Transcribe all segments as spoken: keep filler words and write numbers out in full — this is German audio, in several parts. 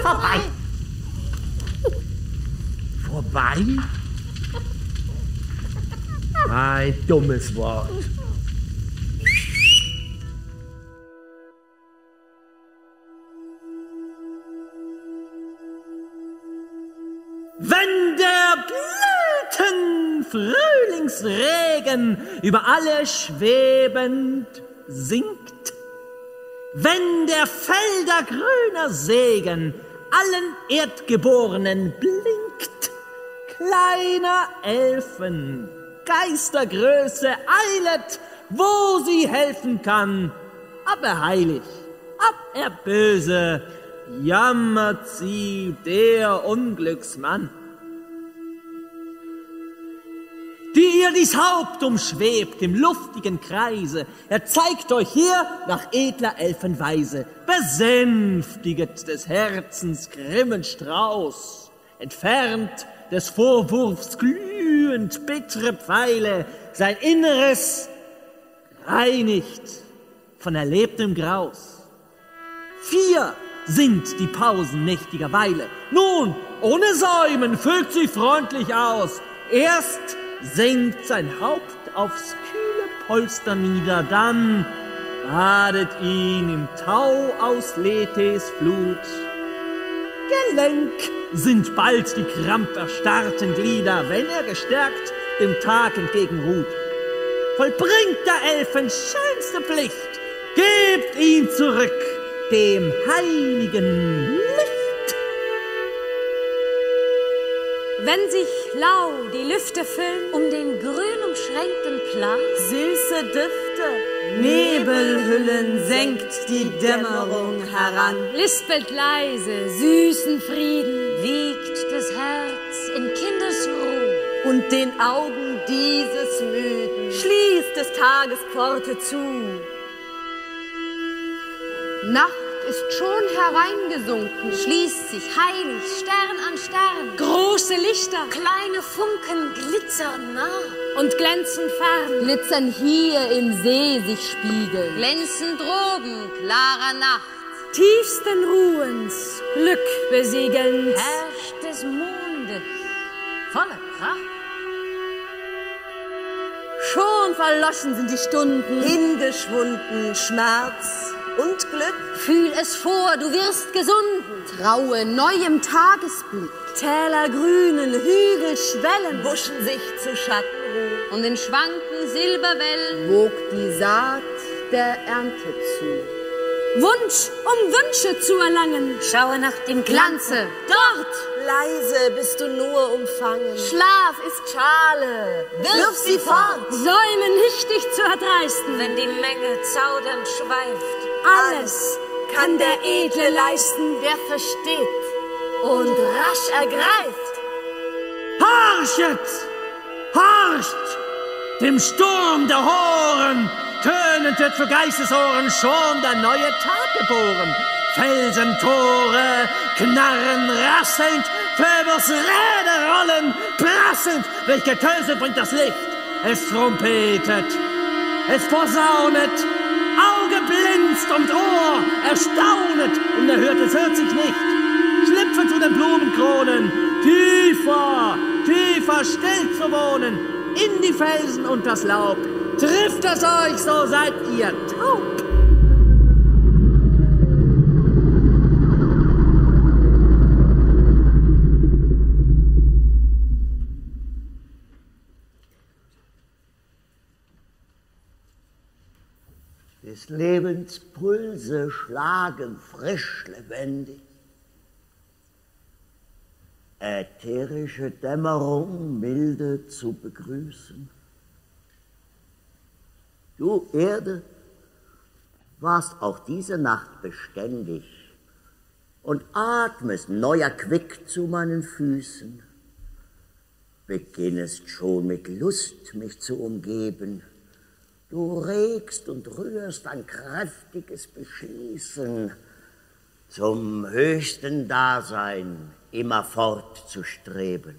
vorbei. Vorbei? Ein dummes Wort. Wenn der Blütenfrühlingsregen über alle schwebend singt, wenn der Felder grüner Segen allen Erdgeborenen blinkt, kleiner Elfen, Geistergröße eilet, wo sie helfen kann, ab er heilig, ab er böse, jammert sie der Unglücksmann, die ihr dies Haupt umschwebt im luftigen Kreise. Er zeigt euch hier nach edler Elfenweise, besänftiget des Herzens grimmen Strauß, entfernt des Vorwurfs glühend bittere Pfeile, sein Inneres reinigt von erlebtem Graus. Vier sind die Pausen nächtiger Weile. Nun, ohne Säumen, füllt sie freundlich aus. Erst senkt sein Haupt aufs kühle Polster nieder, dann badet ihn im Tau aus Lethe's Flut. Gelenk sind bald die krampferstarrten Glieder, wenn er gestärkt dem Tag entgegenruht. Vollbringt der Elfen schönste Pflicht, gebt ihn zurück dem heiligen Licht. Wenn sich lau die Lüfte füllen um den grün umschränkten Platz, süße Düfte, Nebelhüllen senkt die Dämmerung heran, lispelt leise süßen Frieden, wiegt das Herz in Kindesruhe und den Augen dieses Müden schließt des Tages Pforte zu. Nacht ist schon hereingesunken, schließt sich heilig Stern an Stern. Große Lichter, kleine Funken glitzern nah und glänzen fern, glitzern hier im See sich spiegeln, glänzen droben klarer Nacht. Tiefsten Ruhens, Glück besiegelnd, herrscht des Mondes volle Pracht. Schon verloschen sind die Stunden, hingeschwunden Schmerz und Glück. Fühl es vor, du wirst gesunden. Traue neuem Tagesblick. Täler grünen, Hügel schwellen, huschen sich zu Schattenruhe. Und in schwanken Silberwellen wogt die Saat der Ernte zu. Wunsch, um Wünsche zu erlangen. Schaue nach dem Glanze. Dort. Leise bist du nur umfangen. Schlaf ist Schale. Wirf, Wirf sie fort. Säume nicht, dich zu erdreisten. Wenn die Menge zaudernd schweift. Alles kann der Edle leisten, der versteht und rasch ergreift. Horchet! Horcht! Dem Sturm der Horen tönend wird für Geistesohren schon der neue Tag geboren. Felsentore knarren rasselnd, Phoebus Räder rollen prasselnd. Welch Getöse bringt das Licht? Es trompetet, es posaunet, Auge blinzt und Ohr erstaunet. Unerhört, es hört sich nicht. Schlüpfe zu den Blumenkronen, tiefer, tiefer still zu wohnen, in die Felsen und das Laub. Trifft es euch, so seid ihr taub. Des Lebens Pulse schlagen frisch lebendig. Ätherische Dämmerung milde zu begrüßen. Du Erde, warst auch diese Nacht beständig und atmest neuer Quick zu meinen Füßen. Beginnest schon mit Lust, mich zu umgeben. Du regst und rührst ein kräftiges Beschließen, zum höchsten Dasein immerfort zu streben.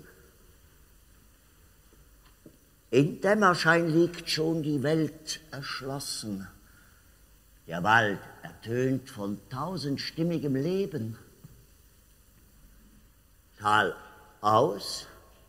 In Dämmerschein liegt schon die Welt erschlossen. Der Wald ertönt von tausendstimmigem Leben. Tal aus,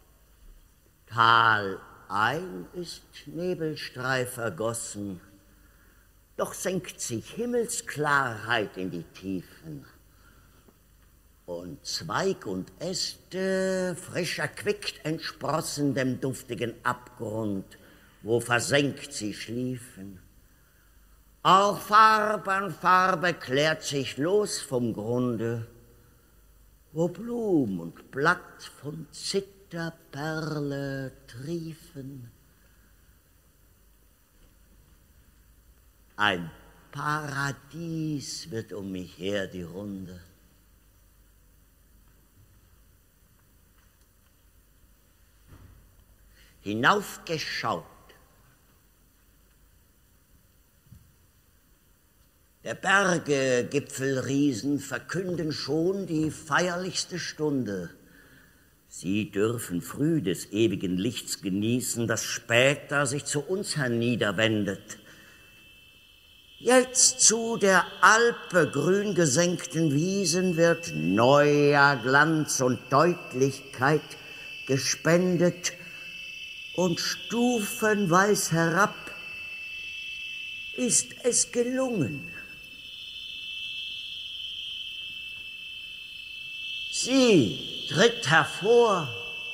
Tal ein ist Nebelstreif ergossen, doch senkt sich Himmelsklarheit in die Tiefen. Und Zweig und Äste, frisch erquickt entsprossen dem duftigen Abgrund, wo versenkt sie schliefen. Auch Farbe an Farbe klärt sich los vom Grunde, wo Blum und Blatt von Zitterperle triefen. Ein Paradies wird um mich her die Runde. Hinaufgeschaut. Der Berge Gipfelriesen verkünden schon die feierlichste Stunde. Sie dürfen früh des ewigen Lichts genießen, das später sich zu uns herniederwendet. Jetzt zu der Alpe grün gesenkten Wiesen wird neuer Glanz und Deutlichkeit gespendet, und stufenweis herab ist es gelungen. Sie tritt hervor.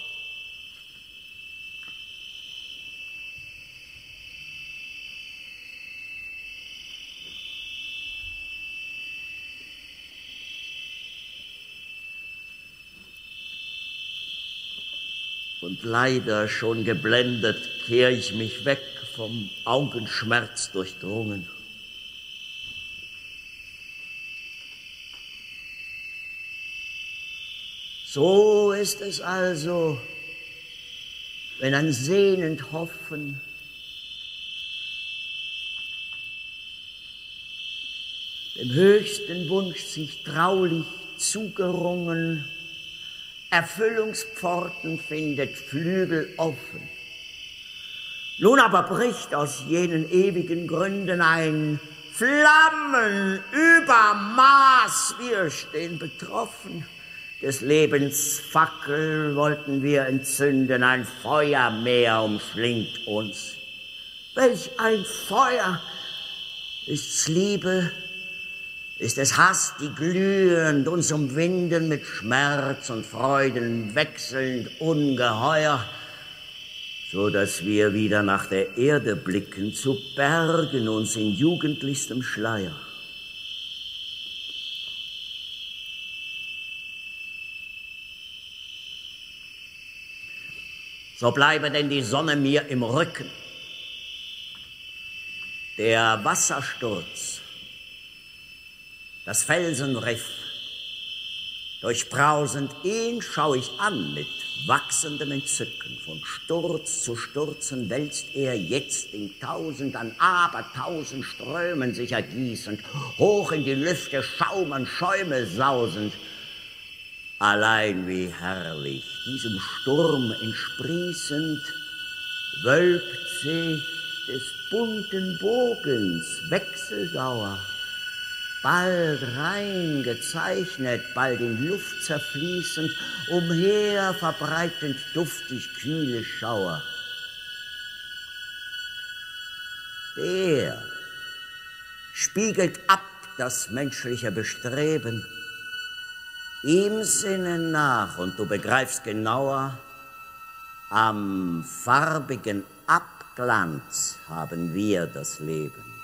Und leider schon geblendet kehr ich mich weg, vom Augenschmerz durchdrungen. So ist es also, wenn ein sehnend Hoffen dem höchsten Wunsch sich traulich zugerungen, Erfüllungspforten findet, Flügel offen. Nun aber bricht aus jenen ewigen Gründen ein Flammenübermaß. Wir stehen betroffen. Des Lebens Fackel wollten wir entzünden, ein Feuermeer umschlingt uns. Welch ein Feuer! Ist's Liebe? Ist es Hass, die glühend uns umwinden, mit Schmerz und Freuden wechselnd ungeheuer, so dass wir wieder nach der Erde blicken, zu bergen uns in jugendlichstem Schleier. So bleibe denn die Sonne mir im Rücken. Der Wassersturz, das Felsenriff, durchbrausend ihn schau ich an mit wachsendem Entzücken. Von Sturz zu Sturzen wälzt er jetzt in tausend an abertausend Strömen sich ergießend, hoch in die Lüfte Schaum an Schäume sausend. Allein wie herrlich, diesem Sturm entsprießend, wölbt sich des bunten Bogens Wechseldauer, bald rein gezeichnet, bald in Luft zerfließend, umher verbreitend duftig kühle Schauer. Der spiegelt ab das menschliche Bestreben, ihm sinnen nach, und du begreifst genauer, am farbigen Abglanz haben wir das Leben.